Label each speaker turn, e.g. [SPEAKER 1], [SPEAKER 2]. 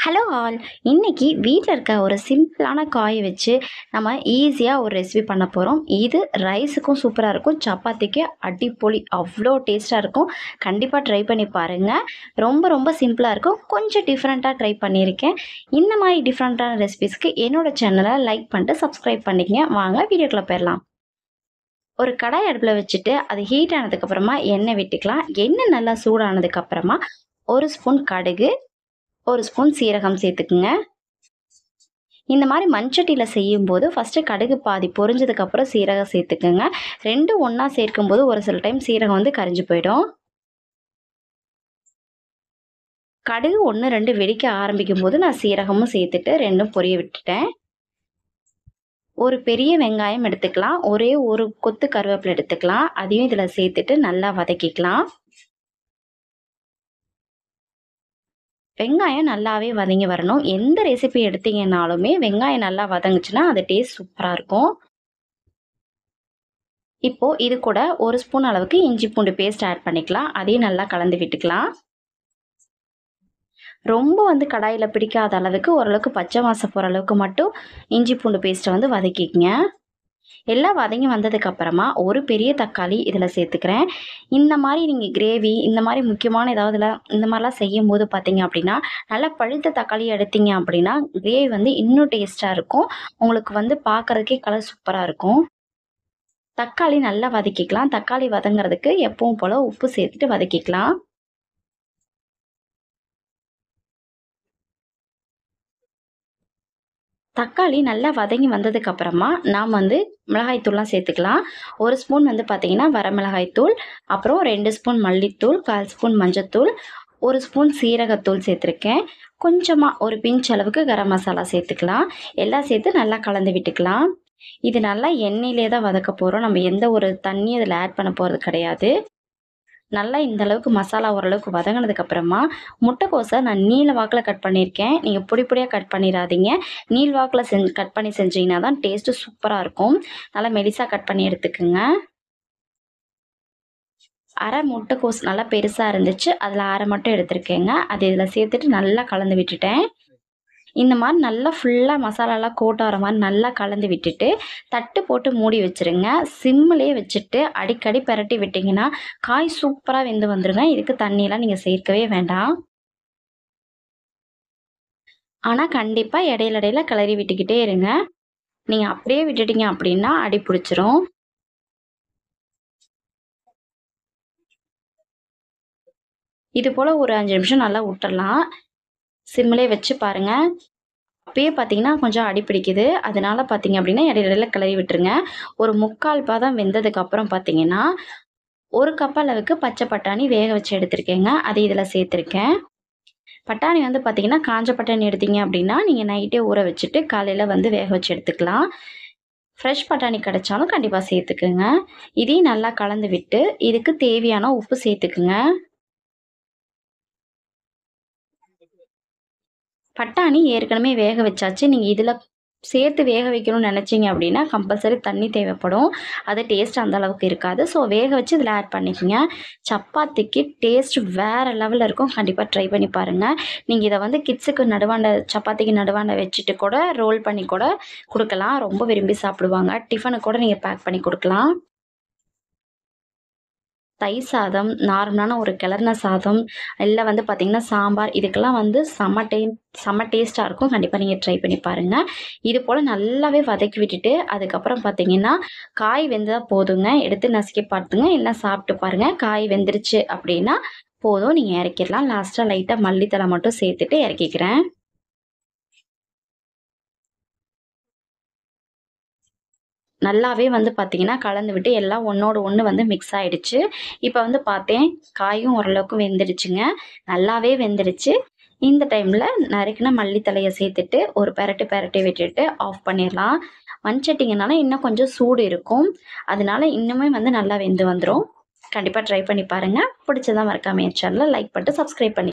[SPEAKER 1] Hello all. இன்னைக்கு வீட்டில் இருக்க ஒரு சிம்பிளான காயை வச்சு நம்ம ஈஸியாக ஒரு ரெசிபி பண்ண போகிறோம். இது ரைஸுக்கும் சூப்பராக இருக்கும், சப்பாத்திக்கு அடிப்பொலி, அவ்வளோ டேஸ்ட்டாக இருக்கும். கண்டிப்பாக ட்ரை பண்ணி பாருங்கள். ரொம்ப ரொம்ப சிம்பிளாக இருக்கும். கொஞ்சம் டிஃப்ரெண்ட்டாக ட்ரை பண்ணியிருக்கேன். இந்த மாதிரி டிஃப்ரெண்ட்டான ரெசிபிஸ்க்கு என்னோடய சேனலை லைக் பண்ணிட்டு சப்ஸ்கிரைப் பண்ணிக்கங்க. வாங்க வீடியோக்குள்ளே போயிடலாம். ஒரு கடாய் அடுப்பில் வச்சுட்டு அது ஹீட் ஆனதுக்கப்புறமா எண்ணெய் விட்டுக்கலாம். எண்ணெய் நல்லா சூடானதுக்கப்புறமா ஒரு ஸ்பூன் கடுகு, ஒரு ஸ்பூன் சீரகம் சேர்த்துக்குங்க. இந்த மாதிரி மண்சட்டியில் செய்யும்போது ஃபஸ்ட்டு கடுகு பாதி பொரிஞ்சதுக்கப்புறம் சீரகம் சேர்த்துக்குங்க. ரெண்டும் ஒன்றா சேர்க்கும்போது ஒரு சில டைம் சீரகம் வந்து கரிஞ்சு போயிடும். கடுகு 1 2 வெடிக்க ஆரம்பிக்கும் போது நான் சீரகமும் சேர்த்துட்டு ரெண்டும் பொரிய விட்டுட்டேன். ஒரு பெரிய வெங்காயம் எடுத்துக்கலாம். ஒரே ஒரு கொத்து கருவேப்பிலை எடுத்துக்கலாம். அதையும் இதில் சேர்த்துட்டு நல்லா வதக்கிக்கலாம். வெங்காயம் நல்லாவே வதங்கி வரணும். எந்த ரெசிபி எடுத்தீங்கன்னாலுமே வெங்காயம் நல்லா வதங்குச்சுன்னா அது டேஸ்ட் சூப்பராக இருக்கும். இப்போது இது கூட ஒரு ஸ்பூன் அளவுக்கு இஞ்சி பூண்டு பேஸ்ட் ஆட் பண்ணிக்கலாம். அதையும் நல்லா கலந்து விட்டுக்கலாம். ரொம்ப வந்து கடாயில் பிடிக்காத அளவுக்கு ஓரளவுக்கு பச்சை வாசம் போகிற அளவுக்கு மட்டும் இஞ்சி பூண்டு பேஸ்ட்டை வந்து வதக்கிக்கங்க. எல்லாம் வதங்கி வந்ததுக்கப்புறமா ஒரு பெரிய தக்காளி இதில் சேர்த்துக்கிறேன். இந்த மாதிரி நீங்கள் கிரேவி இந்த மாதிரி முக்கியமான ஏதாவதுல இந்த மாதிரிலாம் செய்யும் போது பார்த்தீங்க அப்படின்னா நல்லா பழுத்த தக்காளி எடுத்தீங்க அப்படின்னா கிரேவி வந்து இன்னும் டேஸ்ட்டாக இருக்கும். உங்களுக்கு வந்து பார்க்குறதுக்கே கலர் சூப்பராக இருக்கும். தக்காளி நல்லா வதக்கிக்கலாம். தக்காளி வதங்கிறதுக்கு எப்பவும் போல் உப்பு சேர்த்துட்டு வதக்கிக்கலாம். தக்காளி நல்லா வதங்கி வந்ததுக்கப்புறமா நாம் வந்து மிளகாய்த்தூள்லாம் சேர்த்துக்கலாம். ஒரு ஸ்பூன் வந்து பார்த்திங்கன்னா வரமிளகாய்த்தூள், அப்புறம் 2 ஸ்பூன் மல்லித்தூள், 1/4 ஸ்பூன் மஞ்சத்தூள், 1 ஸ்பூன் சீரகத்தூள் சேர்த்துருக்கேன். கொஞ்சமாக ஒரு பிஞ்ச் அளவுக்கு கரம் மசாலா சேர்த்துக்கலாம். எல்லாம் சேர்த்து நல்லா கலந்து விட்டுக்கலாம். இது நல்லா எண்ணெயிலே தான் வதக்க போகிறோம். நம்ம எந்த ஒரு தண்ணியும் இதில் ஆட் பண்ண போகிறது கிடையாது. நல்லா இந்த அளவுக்கு மசாலா ஓரளவுக்கு வதங்கினதுக்கப்புறமா முட்டைக்கோஸை நான் நீல வாக்கில் கட் பண்ணியிருக்கேன். நீங்கள் பொடி பொடியாக கட் பண்ணிடாதீங்க. நீள் வாக்கில் கட் பண்ணி செஞ்சீங்கன்னா தான் டேஸ்ட்டு சூப்பராக இருக்கும். நல்லா மெலிசாக கட் பண்ணி எடுத்துக்கோங்க. அரை முட்டைக்கோஸ் நல்லா பெருசாக இருந்துச்சு, அதில் அரை மட்டும் எடுத்துருக்கேங்க. அது இதில் சேர்த்துட்டு நல்லா கலந்து விட்டுட்டேன். இந்த மாதிரி நல்லா ஃபுல்லாக மசாலாலாம் கோட் ஆகிற மாதிரி நல்லா கலந்து விட்டுட்டு தட்டு போட்டு மூடி வச்சுருங்க. சிம்மிலே வச்சுட்டு அடிக்கடி பிரட்டி விட்டிங்கன்னா காய் சூப்பராக வெந்து வந்துடுங்க. இதுக்கு தண்ணியெலாம் நீங்கள் சேர்க்கவே வேண்டாம். ஆனால் கண்டிப்பாக இடையில கிளறி விட்டுக்கிட்டே இருங்க. நீங்கள் அப்படியே விட்டுட்டீங்க அப்படின்னா அடி பிடிச்சிரும். இது போல் ஒரு 5 நிமிஷம் நல்லா விட்டுறலாம். சிம்மிலே வச்சு பாருங்கள். அப்பயே பார்த்தீங்கன்னா கொஞ்சம் அடி பிடிக்குது. அதனால பார்த்தீங்க அப்படின்னா இடையில கிளறி விட்டுருங்க. ஒரு 3/4 பாதம் வெந்ததுக்கப்புறம் பார்த்தீங்கன்னா 1 கப் அளவுக்கு பச்சை பட்டாணி வேக வச்சு எடுத்திருக்கேங்க. அது இதில் சேர்த்துருக்கேன். பட்டாணி வந்து பார்த்தீங்கன்னா காஞ்ச பட்டாணி எடுத்தீங்க அப்படின்னா நீங்கள் நைட்டே ஊற வச்சுட்டு காலையில் வந்து வேக வச்சு எடுத்துக்கலாம். ஃப்ரெஷ் பட்டாணி கிடைச்சாலும் கண்டிப்பாக சேர்த்துக்குங்க. இதையும் நல்லா கலந்து விட்டு இதுக்கு தேவையான உப்பு சேர்த்துக்குங்க. பட்டாணி ஏற்கனவே வேக வச்சாச்சு. நீங்கள் இதில் சேர்த்து வேக வைக்கணும்னு நினச்சிங்க அப்படின்னா கம்பல்சரி தண்ணி தேவைப்படும். அது டேஸ்ட் அந்த அளவுக்கு இருக்காது. ஸோ வேக வச்சு இதில் ஆட் பண்ணிக்கோங்க. சப்பாத்திக்கு டேஸ்ட் வேறு லெவலில் இருக்கும். கண்டிப்பாக ட்ரை பண்ணி பாருங்கள். நீங்கள் இதை வந்து கிட்ஸுக்கு நடுவாண்ட சப்பாத்திக்கு நடுவாண்ட வச்சுட்டு கூட ரோல் பண்ணி கூட கொடுக்கலாம். ரொம்ப விரும்பி சாப்பிடுவாங்க. டிஃபனுக்கு கூட நீங்கள் பேக் பண்ணி கொடுக்கலாம். தயிர் சாதம், நார்மலான ஒரு கிளறின சாதம், இல்லை வந்து பார்த்திங்கன்னா சாம்பார், இதுக்கெல்லாம் வந்து செம்ம டேஸ்ட்டாக இருக்கும். கண்டிப்பாக நீங்கள் ட்ரை பண்ணி பாருங்கள். இது போல் நல்லாவே வதக்கி விட்டுட்டு அதுக்கப்புறம் பார்த்திங்கன்னா காய் வெந்தால் போதுங்க. எடுத்து நசுக்கி பார்த்துங்க. இல்லை சாப்பிட்டு பாருங்கள். காய் வெந்துருச்சு அப்படின்னா போதும், நீங்கள் இறக்கிடலாம். லாஸ்ட்டாக லைட்டாக மல்லித்தழை மட்டும் சேர்த்துட்டு இறக்கிக்கிறேன். நல்லாவே வந்து பார்த்திங்கன்னா கலந்து விட்டு எல்லாம் ஒன்றோடு ஒன்று வந்து மிக்ஸ் ஆகிடுச்சு. இப்போ வந்து பார்த்தேன் காயும் ஓரளவுக்கு வெந்துடுச்சுங்க. நல்லாவே வெந்துடுச்சு. இந்த டைமில் நறுக்கின மல்லித்தழையை சேர்த்துட்டு ஒரு பெரட்டி விட்டுட்டு ஆஃப் பண்ணிடலாம். மண்சட்டிங்கனால இன்னும் கொஞ்சம் சூடு இருக்கும். அதனால இன்னுமே வந்து நல்லா வெந்து வந்துடும். கண்டிப்பாக ட்ரை பண்ணி பாருங்கள். பிடிச்சதா மறக்காம என் சேனலை லைக் பண்ணிட்டு சப்ஸ்கிரைப் பண்ணி